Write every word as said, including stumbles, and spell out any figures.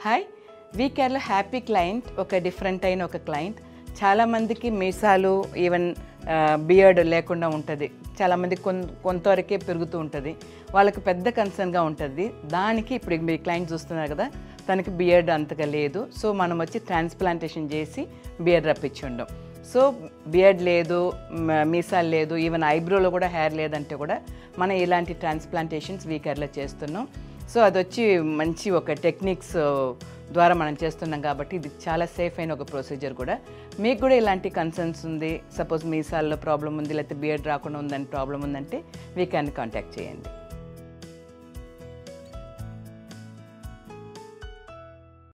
Hi we కేర్లో happy client ఒక different అయిన ఒక క్లయింట్. చాలామందికి మీసాలు ఈవెన్ బియర్డ్ లేకుండా ఉంటుంది, చాలామంది కొన్ కొంతవరకే పెరుగుతూ ఉంటుంది, వాళ్ళకి పెద్ద కన్సర్న్గా ఉంటుంది. దానికి ఇప్పుడు మీ క్లయింట్ చూస్తున్నారు కదా, తనకి బియర్డ్ అంతగా లేదు. సో మనం వచ్చి ట్రాన్స్ప్లాంటేషన్ చేసి బియర్డ్ రప్పించి ఉండం. సో బియర్డ్ లేదు, మీసాలు లేదు, ఈవెన్ ఐబ్రోలో కూడా హెయిర్ లేదంటే కూడా మనం ఇలాంటి ట్రాన్స్ప్లాంటేషన్స్ వీ కేర్లో చేస్తున్నాం. సో అది వచ్చి మంచి ఒక టెక్నిక్స్ ద్వారా మనం చేస్తున్నాం కాబట్టి ఇది చాలా సేఫ్ అయిన ఒక ప్రొసీజర్ కూడా. మీకు కూడా ఇలాంటి కన్సర్న్స్ ఉంది, సపోజ్ మీసాల్లో ప్రాబ్లం ఉంది, లేకపోతే బియర్డ్ రాకుండా ఉందని ప్రాబ్లం ఉందంటే వీ క్యాన్ కాంటాక్ట్ చేయండి.